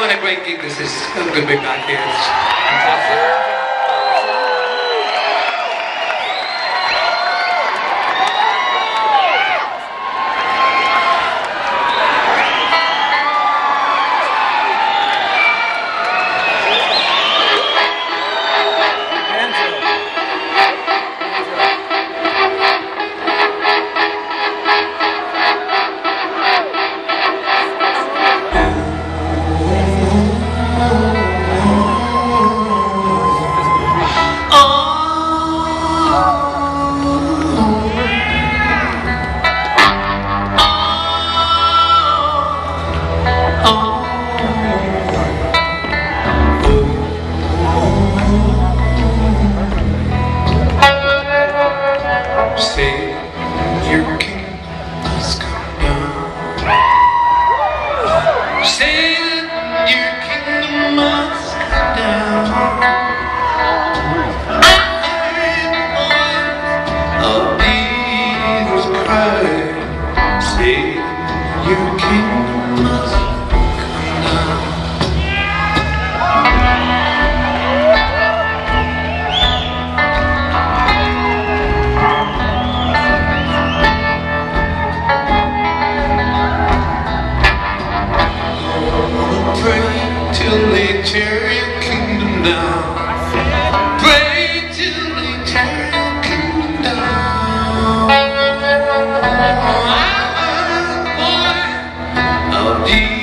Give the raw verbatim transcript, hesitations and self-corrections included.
what a great gig this is. Have a good big back here. It's fantastic. Say your kingdom has come down. Say that your kingdom must come down. I heard the voice of Jesus cry. Say your kingdom must come down. Till they tear your kingdom down. Pray till they tear your kingdom down. I'm a boy of Jesus.